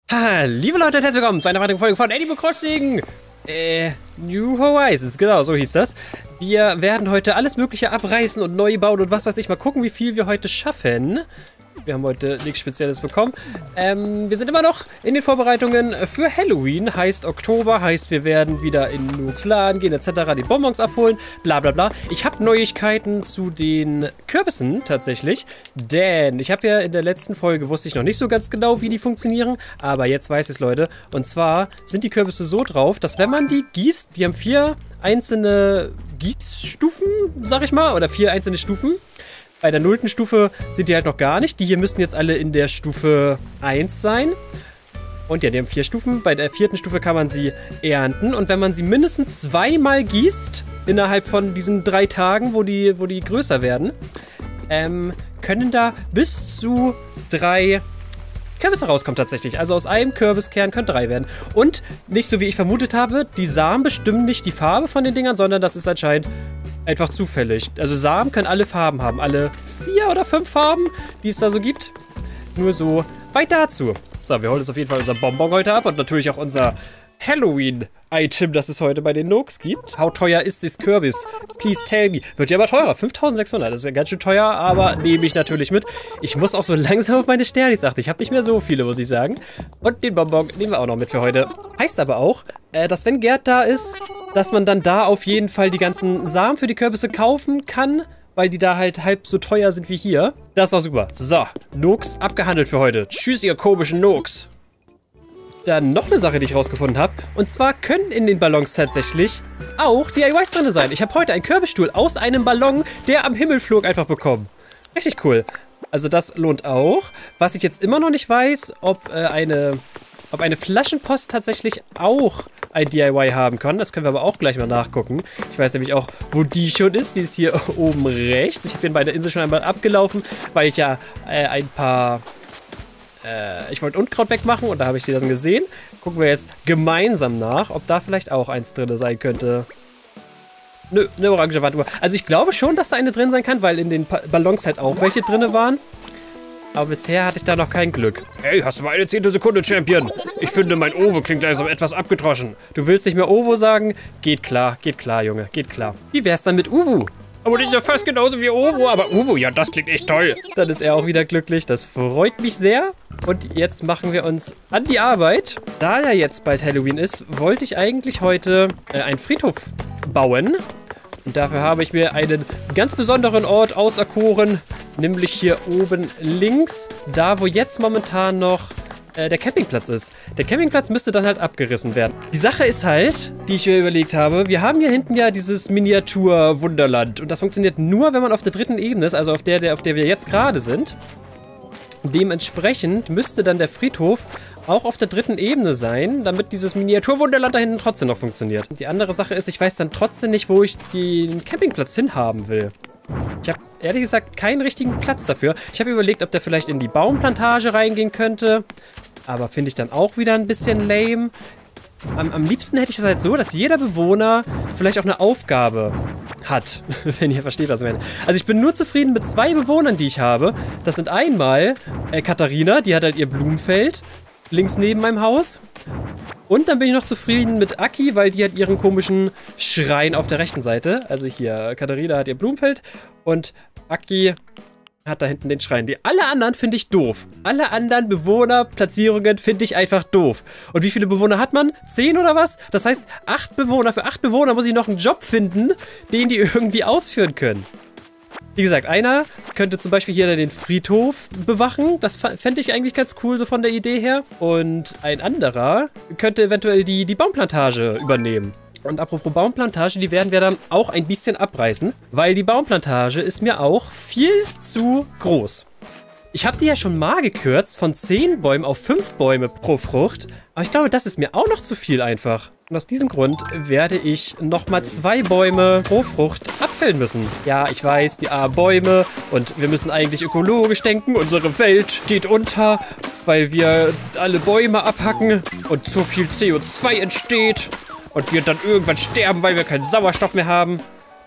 Liebe Leute, herzlich willkommen zu einer weiteren Folge von Animal Crossing New Horizons, genau, so hieß das. Wir werden heute alles mögliche abreißen und neu bauen und was weiß ich, mal gucken, wie viel wir heute schaffen. Wir haben heute nichts Spezielles bekommen. Wir sind immer noch in den Vorbereitungen für Halloween. Heißt Oktober, heißt wir werden wieder in Nooks Laden gehen etc. die Bonbons abholen, bla bla bla. Ich habe Neuigkeiten zu den Kürbissen tatsächlich. Denn ich habe ja in der letzten Folge, wusste ich noch nicht so ganz genau, wie die funktionieren. Aber jetzt weiß ich es, Leute. Und zwar sind die Kürbisse so drauf, dass wenn man die gießt, die haben 4 einzelne Gießstufen, sag ich mal, oder 4 einzelne Stufen. Bei der 0. Stufe sind die halt noch gar nicht. Die hier müssten jetzt alle in der Stufe 1 sein. Und ja, die haben 4 Stufen. Bei der 4. Stufe kann man sie ernten. Und wenn man sie mindestens 2-mal gießt, innerhalb von diesen 3 Tagen, wo die größer werden, können da bis zu 3 Kürbisse rauskommen tatsächlich. Also aus einem Kürbiskern können 3 werden. Und nicht so wie ich vermutet habe, die Samen bestimmen nicht die Farbe von den Dingern, sondern das ist anscheinend einfach zufällig. Also Samen können alle Farben haben. Alle 4 oder 5 Farben, die es da so gibt. Nur so weit dazu. So, wir holen uns auf jeden Fall unser Bonbon heute ab und natürlich auch unser Halloween-Item, das es heute bei den Nooks gibt. How teuer ist this Kürbis? Please tell me. Wird ja aber teurer. 5.600. Das ist ja ganz schön teuer, aber nehme ich natürlich mit. Ich muss auch so langsam auf meine Sternis achten. Ich habe nicht mehr so viele, muss ich sagen. Und den Bonbon nehmen wir auch noch mit für heute. Heißt aber auch, dass wenn Gerd da ist, dass man dann da auf jeden Fall die ganzen Samen für die Kürbisse kaufen kann, weil die da halt halb so teuer sind wie hier. Das ist auch super. So, Nooks abgehandelt für heute. Tschüss, ihr komischen Nooks. Dann noch eine Sache, die ich rausgefunden habe. Und zwar können in den Ballons tatsächlich auch DIYs drin sein. Ich habe heute einen Kürbisstuhl aus einem Ballon, der am Himmel flog, einfach bekommen. Richtig cool. Also das lohnt auch. Was ich jetzt immer noch nicht weiß, ob eine Flaschenpost tatsächlich auch ein DIY haben kann. Das können wir aber auch gleich mal nachgucken. Ich weiß nämlich auch, wo die schon ist. Die ist hier oben rechts. Ich bin bei der Insel schon einmal abgelaufen, weil ich ja ich wollte Unkraut wegmachen und da habe ich sie dann gesehen. Gucken wir jetzt gemeinsam nach, ob da vielleicht auch eins drin sein könnte. Nö, eine orange Wanduhr. Also ich glaube schon, dass da eine drin sein kann, weil in den Ballons halt auch welche drin waren. Aber bisher hatte ich da noch kein Glück. Hey, hast du mal eine 10. Sekunde, Champion? Ich finde, mein Ovo klingt langsam etwas abgedroschen. Du willst nicht mehr Ovo sagen? Geht klar, Junge, geht klar. Wie wär's dann mit Uwu? Aber das ist ja fast genauso wie Ovo, aber Uwu, ja, das klingt echt toll. Dann ist er auch wieder glücklich, das freut mich sehr. Und jetzt machen wir uns an die Arbeit. Da ja jetzt bald Halloween ist, wollte ich eigentlich heute einen Friedhof bauen. Und dafür habe ich mir einen ganz besonderen Ort auserkoren, nämlich hier oben links, da wo jetzt momentan noch der Campingplatz ist. Der Campingplatz müsste dann halt abgerissen werden. Die Sache ist halt, die ich mir überlegt habe, wir haben hier hinten ja dieses Miniatur-Wunderland. Und das funktioniert nur, wenn man auf der 3. Ebene ist, also auf der wir jetzt gerade sind. Dementsprechend müsste dann der Friedhof auch auf der 3. Ebene sein, damit dieses Miniaturwunderland da hinten trotzdem noch funktioniert. Die andere Sache ist, ich weiß dann trotzdem nicht, wo ich den Campingplatz hinhaben will. Ich habe ehrlich gesagt keinen richtigen Platz dafür. Ich habe überlegt, ob der vielleicht in die Baumplantage reingehen könnte. Aber finde ich dann auch wieder ein bisschen lame. Am liebsten hätte ich es halt so, dass jeder Bewohner vielleicht auch eine Aufgabe hat. Wenn ihr versteht, was ich meine. Also ich bin nur zufrieden mit 2 Bewohnern, die ich habe. Das sind einmal Katharina, die hat halt ihr Blumenfeld links neben meinem Haus. Und dann bin ich noch zufrieden mit Aki, weil die hat ihren komischen Schrein auf der rechten Seite. Also hier, Katharina hat ihr Blumenfeld und Aki hat da hinten den Schrein. Alle anderen finde ich doof. Alle anderen Bewohnerplatzierungen finde ich einfach doof. Und wie viele Bewohner hat man? 10 oder was? Das heißt, 8 Bewohner. Für 8 Bewohner muss ich noch einen Job finden, den die irgendwie ausführen können. Wie gesagt, einer könnte zum Beispiel hier den Friedhof bewachen. Das fände ich eigentlich ganz cool, so von der Idee her. Und ein anderer könnte eventuell die Baumplantage übernehmen. Und apropos Baumplantage, die werden wir dann auch ein bisschen abreißen, weil die Baumplantage ist mir auch viel zu groß. Ich habe die ja schon mal gekürzt, von 10 Bäumen auf 5 Bäume pro Frucht. Aber ich glaube, das ist mir auch noch zu viel einfach. Und aus diesem Grund werde ich nochmal 2 Bäume pro Frucht abfällen müssen. Ja, ich weiß, die armen Bäume und wir müssen eigentlich ökologisch denken. Unsere Welt geht unter, weil wir alle Bäume abhacken und zu viel CO2 entsteht. Und wir dann irgendwann sterben, weil wir keinen Sauerstoff mehr haben.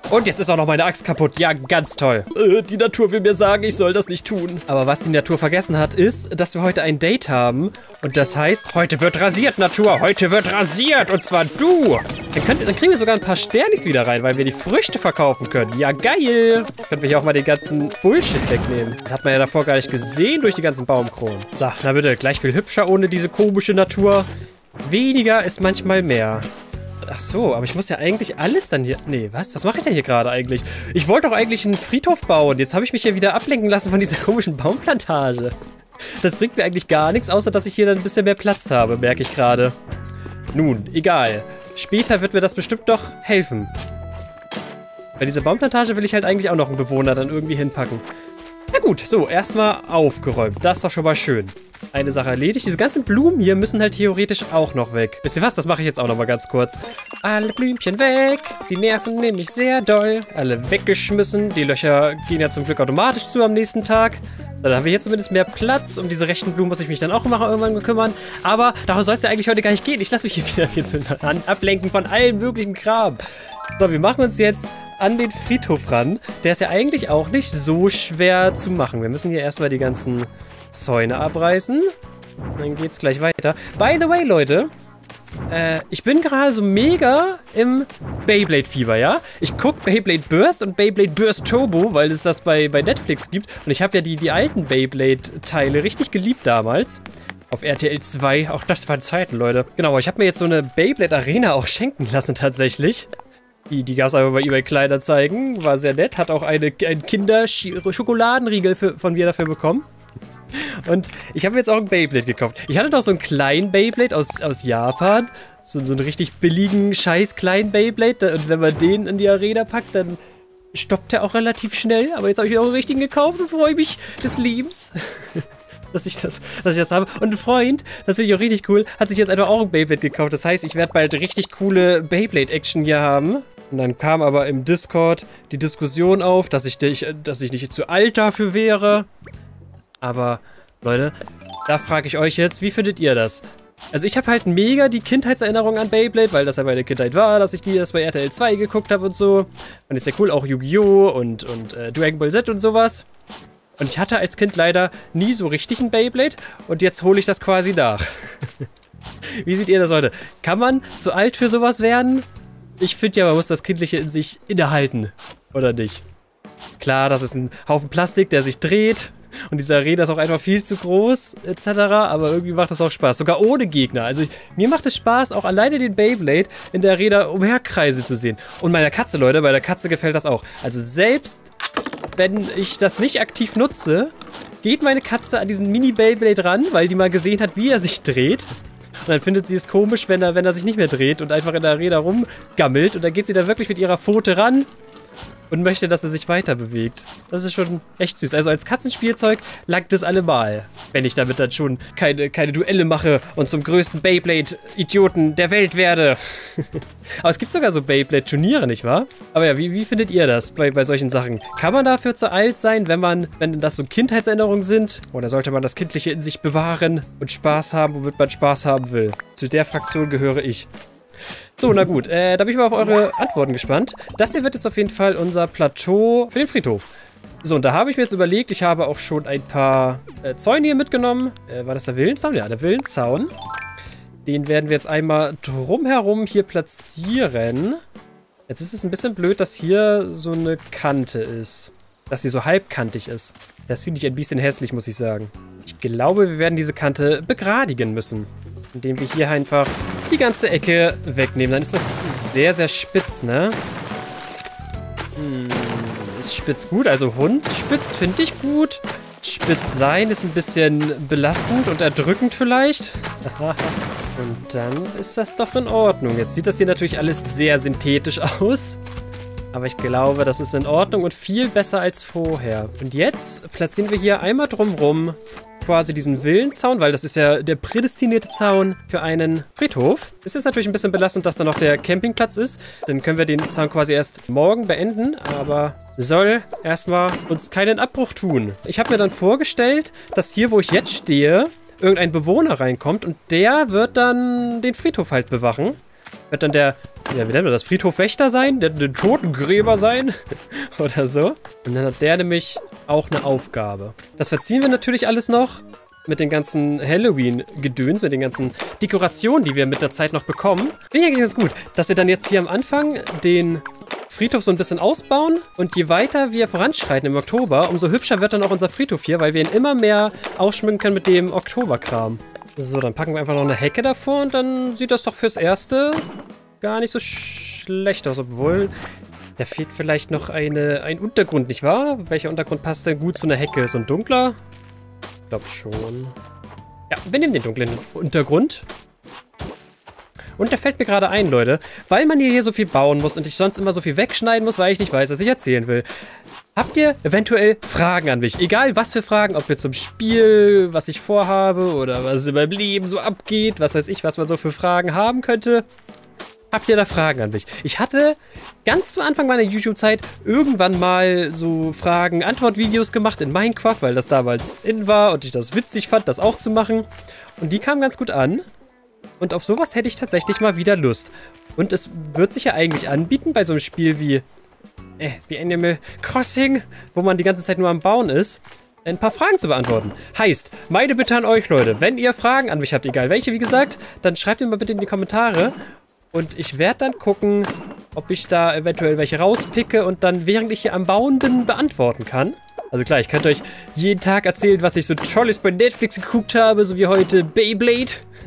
Und jetzt ist auch noch meine Axt kaputt. Ja, ganz toll. Die Natur will mir sagen, ich soll das nicht tun. Aber was die Natur vergessen hat, ist, dass wir heute ein Date haben. Und das heißt, heute wird rasiert, Natur. Heute wird rasiert. Und zwar du. Dann kriegen wir sogar ein paar Sternis wieder rein, weil wir die Früchte verkaufen können. Ja, geil. Können wir hier auch mal den ganzen Bullshit wegnehmen. Hat man ja davor gar nicht gesehen durch die ganzen Baumkronen. So, na bitte, gleich viel hübscher ohne diese komische Natur. Weniger ist manchmal mehr. Ach so, aber ich muss ja eigentlich alles dann hier... Nee, was? Was mache ich denn hier gerade eigentlich? Ich wollte doch eigentlich einen Friedhof bauen. Jetzt habe ich mich hier wieder ablenken lassen von dieser komischen Baumplantage. Das bringt mir eigentlich gar nichts, außer dass ich hier dann ein bisschen mehr Platz habe, merke ich gerade. Nun, egal. Später wird mir das bestimmt doch helfen. Bei dieser Baumplantage will ich halt eigentlich auch noch einen Bewohner dann irgendwie hinpacken. Na gut, so, erstmal aufgeräumt. Das ist doch schon mal schön. Eine Sache erledigt. Diese ganzen Blumen hier müssen halt theoretisch auch noch weg. Wisst ihr was? Das mache ich jetzt auch noch mal ganz kurz. Alle Blümchen weg. Die nerven nämlich sehr doll. Alle weggeschmissen. Die Löcher gehen ja zum Glück automatisch zu am nächsten Tag. So, dann haben wir hier zumindest mehr Platz. Um diese rechten Blumen muss ich mich dann auch immer irgendwann kümmern. Aber darum soll es ja eigentlich heute gar nicht gehen. Ich lasse mich hier wieder viel zu ablenken von allen möglichen Kram. So, wir machen uns jetzt an den Friedhof ran. Der ist ja eigentlich auch nicht so schwer zu machen. Wir müssen hier erstmal die ganzen Zäune abreißen. Dann geht's gleich weiter. By the way, Leute, ich bin gerade so mega im Beyblade-Fieber, ja? Ich gucke Beyblade Burst und Beyblade Burst Turbo, weil es das bei Netflix gibt. Und ich habe ja die alten Beyblade-Teile richtig geliebt damals. Auf RTL 2. Auch das waren Zeiten, Leute. Genau, ich habe mir jetzt so eine Beyblade-Arena auch schenken lassen, tatsächlich. Die gab es einfach bei eBay Kleinanzeigen. War sehr nett. Hat auch einen Kinder-Schokoladenriegel von mir dafür bekommen. Und ich habe jetzt auch ein Beyblade gekauft. Ich hatte doch so einen kleinen Beyblade aus Japan. So einen richtig billigen, scheiß kleinen Beyblade. Und wenn man den in die Arena packt, dann stoppt er auch relativ schnell. Aber jetzt habe ich mir auch einen richtigen gekauft und freue mich des Lebens, dass ich das habe. Und ein Freund, das finde ich auch richtig cool, hat sich jetzt einfach auch ein Beyblade gekauft. Das heißt, ich werde bald richtig coole Beyblade-Action hier haben. Und dann kam aber im Discord die Diskussion auf, dass ich nicht zu alt dafür wäre. Aber, Leute, da frage ich euch jetzt, wie findet ihr das? Also ich habe halt mega die Kindheitserinnerung an Beyblade, weil das ja meine Kindheit war, dass ich das bei RTL 2 geguckt habe und so. Und ist ja cool, auch Yu-Gi-Oh! und Dragon Ball Z und sowas. Und ich hatte als Kind leider nie so richtig ein Beyblade und jetzt hole ich das quasi nach. Wie seht ihr das heute? Kann man zu alt für sowas werden? Ich finde ja, man muss das Kindliche in sich innehalten, oder nicht? Klar, das ist ein Haufen Plastik, der sich dreht. Und diese Arena ist auch einfach viel zu groß, etc. Aber irgendwie macht das auch Spaß. Sogar ohne Gegner. Also mir macht es Spaß, auch alleine den Beyblade in der Arena umherkreisen zu sehen. Und meiner Katze, Leute, bei der Katze gefällt das auch. Also selbst wenn ich das nicht aktiv nutze, geht meine Katze an diesen Mini-Beyblade ran, weil die mal gesehen hat, wie er sich dreht. Und dann findet sie es komisch, wenn er sich nicht mehr dreht und einfach in der Arena rumgammelt. Und dann geht sie da wirklich mit ihrer Pfote ran und möchte, dass er sich weiter bewegt. Das ist schon echt süß. Also als Katzenspielzeug langt es allemal. Wenn ich damit dann schon keine Duelle mache und zum größten Beyblade-Idioten der Welt werde. Aber es gibt sogar so Beyblade-Turniere, nicht wahr? Aber ja, wie findet ihr das bei solchen Sachen? Kann man dafür zu alt sein, wenn das so Kindheitserinnerungen sind? Oder sollte man das Kindliche in sich bewahren und Spaß haben, womit man Spaß haben will? Zu der Fraktion gehöre ich. So, na gut, da bin ich mal auf eure Antworten gespannt. Das hier wird jetzt auf jeden Fall unser Plateau für den Friedhof. So, und da habe ich mir jetzt überlegt, ich habe auch schon ein paar Zäune hier mitgenommen. War das der Villenzaun? Ja, der Villenzaun. Den werden wir jetzt einmal drumherum hier platzieren. Jetzt ist es ein bisschen blöd, dass hier so eine Kante ist. Dass sie so halbkantig ist. Das finde ich ein bisschen hässlich, muss ich sagen. Ich glaube, wir werden diese Kante begradigen müssen. Indem wir hier einfach die ganze Ecke wegnehmen. Dann ist das sehr, sehr spitz, ne? Ist spitz gut? Also Hundspitz finde ich gut. Spitz sein ist ein bisschen belastend und erdrückend vielleicht. Und dann ist das doch in Ordnung. Jetzt sieht das hier natürlich alles sehr synthetisch aus. Aber ich glaube, das ist in Ordnung und viel besser als vorher. Und jetzt platzieren wir hier einmal drumrum quasi diesen Villenzaun, weil das ist ja der prädestinierte Zaun für einen Friedhof. Es ist natürlich ein bisschen belastend, dass da noch der Campingplatz ist. Dann können wir den Zaun quasi erst morgen beenden, aber soll erstmal uns keinen Abbruch tun. Ich habe mir dann vorgestellt, dass hier, wo ich jetzt stehe, irgendein Bewohner reinkommt und der wird dann den Friedhof halt bewachen. Wird dann der, ja, wie nennen wir das, Friedhofwächter sein? Der Totengräber sein? Oder so. Und dann hat der nämlich auch eine Aufgabe. Das verziehen wir natürlich alles noch mit den ganzen Halloween-Gedöns, mit den ganzen Dekorationen, die wir mit der Zeit noch bekommen. Finde ich eigentlich ganz gut, dass wir dann jetzt hier am Anfang den Friedhof so ein bisschen ausbauen und je weiter wir voranschreiten im Oktober, umso hübscher wird dann auch unser Friedhof hier, weil wir ihn immer mehr ausschmücken können mit dem Oktoberkram. So, dann packen wir einfach noch eine Hecke davor und dann sieht das doch fürs Erste gar nicht so schlecht aus, obwohl da fehlt vielleicht noch ein Untergrund, nicht wahr? Welcher Untergrund passt denn gut zu einer Hecke? So ein dunkler? Ich glaube schon. Ja, wir nehmen den dunklen Untergrund. Und der fällt mir gerade ein, Leute, weil man hier so viel bauen muss und ich sonst immer so viel wegschneiden muss, weil ich nicht weiß, was ich erzählen will. Habt ihr eventuell Fragen an mich? Egal was für Fragen, ob jetzt zum Spiel, was ich vorhabe oder was in meinem Leben so abgeht, was weiß ich, was man so für Fragen haben könnte. Habt ihr da Fragen an mich? Ich hatte ganz zu Anfang meiner YouTube-Zeit irgendwann mal so Fragen-Antwort-Videos gemacht in Minecraft, weil das damals in war und ich das witzig fand, das auch zu machen. Und die kamen ganz gut an. Und auf sowas hätte ich tatsächlich mal wieder Lust. Und es wird sich ja eigentlich anbieten bei so einem Spiel wie Animal Crossing, wo man die ganze Zeit nur am Bauen ist, ein paar Fragen zu beantworten. Heißt, meine Bitte an euch, Leute, wenn ihr Fragen an mich habt, egal welche, wie gesagt, dann schreibt mir mal bitte in die Kommentare. Und ich werde dann gucken, ob ich da eventuell welche rauspicke und dann, während ich hier am Bauen bin, beantworten kann. Also klar, ich könnte euch jeden Tag erzählen, was ich so Tolles bei Netflix geguckt habe, so wie heute Beyblade.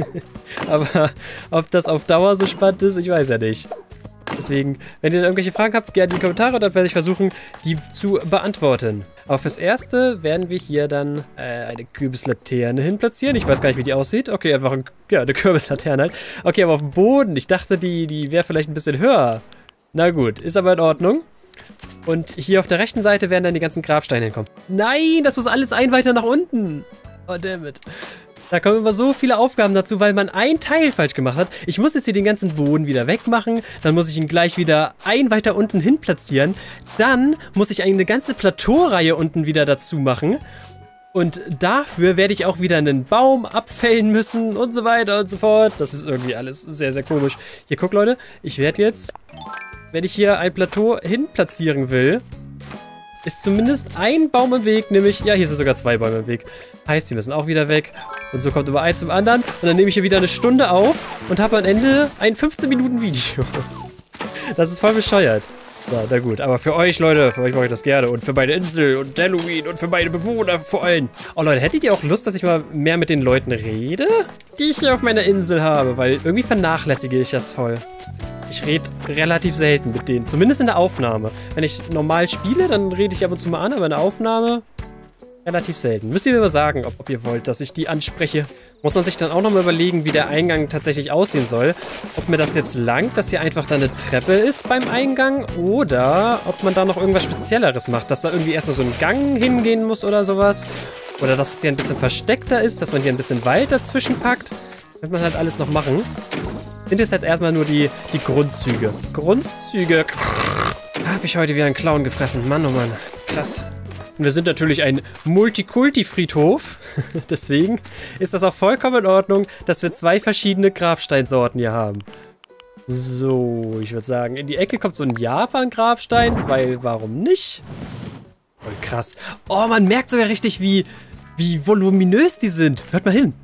Aber ob das auf Dauer so spannend ist, ich weiß ja nicht. Deswegen, wenn ihr da irgendwelche Fragen habt, gerne in die Kommentare, dann werde ich versuchen, die zu beantworten. Aber fürs Erste werden wir hier dann eine Kürbislaterne hinplatzieren. Ich weiß gar nicht, wie die aussieht. Okay, einfach eine Kürbislaterne halt. Okay, aber auf dem Boden. Ich dachte, die wäre vielleicht ein bisschen höher. Na gut, ist aber in Ordnung. Und hier auf der rechten Seite werden dann die ganzen Grabsteine hinkommen. Nein, das muss alles weiter nach unten. Oh, dammit. Da kommen immer so viele Aufgaben dazu, weil man ein Teil falsch gemacht hat. Ich muss jetzt hier den ganzen Boden wieder wegmachen. Dann muss ich ihn gleich wieder weiter unten hin platzieren. Dann muss ich eine ganze Plateaureihe unten wieder dazu machen. Und dafür werde ich auch wieder einen Baum abfällen müssen und so weiter und so fort. Das ist irgendwie alles sehr, sehr komisch. Hier, guck, Leute. Ich werde jetzt, wenn ich hier ein Plateau hin platzieren will, ist zumindest ein Baum im Weg, nämlich, ja, hier sind sogar 2 Bäume im Weg. Heißt, die müssen auch wieder weg. Und so kommt immer eins zum anderen. Und dann nehme ich hier wieder eine Stunde auf und habe am Ende ein 15-Minuten-Video. Das ist voll bescheuert. Ja, na gut, aber für euch, Leute, für euch mache ich das gerne. Und für meine Insel und Halloween und für meine Bewohner vor allem. Oh, Leute, hättet ihr auch Lust, dass ich mal mehr mit den Leuten rede, die ich hier auf meiner Insel habe? Weil irgendwie vernachlässige ich das voll. Ich rede relativ selten mit denen, zumindest in der Aufnahme. Wenn ich normal spiele, dann rede ich ab und zu mal an, aber in der Aufnahme relativ selten. Müsst ihr mir mal sagen, ob ihr wollt, dass ich die anspreche. Muss man sich dann auch nochmal überlegen, wie der Eingang tatsächlich aussehen soll. Ob mir das jetzt langt, dass hier einfach dann eine Treppe ist beim Eingang oder ob man da noch irgendwas Spezielleres macht, dass da irgendwie erstmal so ein Gang hingehen muss oder sowas. Oder dass es hier ein bisschen versteckter ist, dass man hier ein bisschen Wald dazwischen packt. Wird man halt alles noch machen. Sind jetzt erstmal nur die Grundzüge. Grundzüge. Habe ich heute wieder einen Clown gefressen. Mann, oh Mann. Krass. Und wir sind natürlich ein Multikulti-Friedhof. Deswegen ist das auch vollkommen in Ordnung, dass wir 2 verschiedene Grabsteinsorten hier haben. So, ich würde sagen, in die Ecke kommt so ein Japan-Grabstein, weil warum nicht? Oh, krass. Oh, man merkt sogar richtig, wie voluminös die sind. Hört mal hin.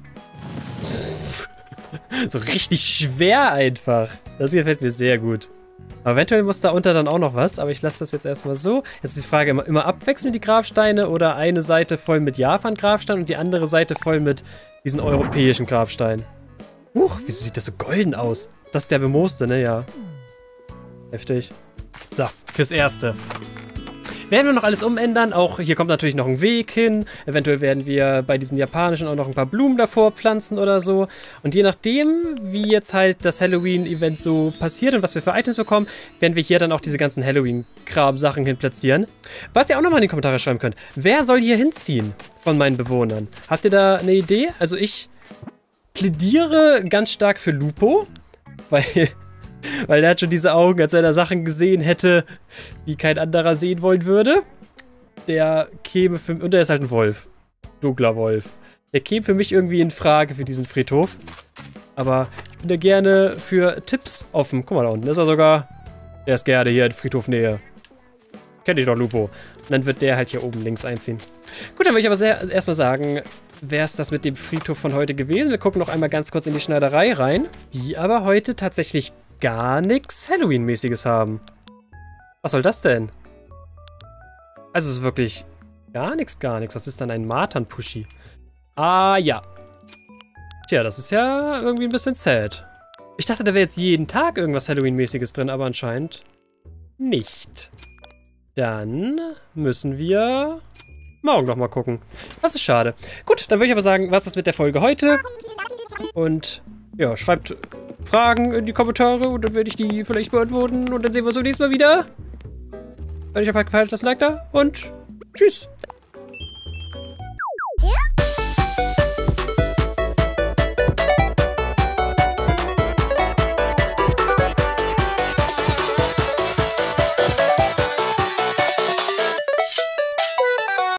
So richtig schwer einfach. Das gefällt mir sehr gut. Aber eventuell muss da unter dann auch noch was, aber ich lasse das jetzt erstmal so. Jetzt ist die Frage, immer abwechselnd die Grabsteine oder eine Seite voll mit Japan-Grabstein und die andere Seite voll mit diesen europäischen Grabsteinen. Huch, wieso sieht das so golden aus? Das ist der bemooste, ne? Ja. Heftig. So, fürs Erste. Werden wir noch alles umändern. Auch hier kommt natürlich noch ein Weg hin. Eventuell werden wir bei diesen japanischen auch noch ein paar Blumen davor pflanzen oder so. Und je nachdem, wie jetzt halt das Halloween-Event so passiert und was wir für Items bekommen, werden wir hier dann auch diese ganzen Halloween-Kram-Sachen hin platzieren. Was ihr auch nochmal in die Kommentare schreiben könnt. Wer soll hier hinziehen von meinen Bewohnern? Habt ihr da eine Idee? Also ich plädiere ganz stark für Lupo, weil der hat schon diese Augen, als er da Sachen gesehen hätte, die kein anderer sehen wollen würde. Der käme für mich, und er ist halt ein Wolf. Dunkler Wolf. Der käme für mich irgendwie in Frage für diesen Friedhof. Aber ich Bin da gerne für Tipps offen. Guck mal, da unten ist er sogar. Der ist gerne hier in Friedhofnähe. Kenn ich doch, Lupo. Und dann wird der halt hier oben links einziehen. Gut, dann würde ich aber erstmal sagen, wäre es das mit dem Friedhof von heute gewesen. Wir gucken noch einmal ganz kurz in die Schneiderei rein, die aber heute tatsächlich gar nichts Halloween-mäßiges haben. Was soll das denn? Also es ist wirklich gar nichts, gar nichts. Was ist dann ein Martan-Pushy? Ah, ja. Tja, das ist ja irgendwie ein bisschen sad. Ich dachte, da wäre jetzt jeden Tag irgendwas Halloween-mäßiges drin, aber anscheinend nicht. Dann müssen wir morgen noch mal gucken. Das ist schade. Gut, dann würde ich aber sagen, was ist das mit der Folge heute? Und ja, schreibt Fragen in die Kommentare und dann werde ich die vielleicht beantworten. Und dann sehen wir uns beim nächsten Mal wieder. Wenn euch gefallen hat, lasst ein Like da und tschüss.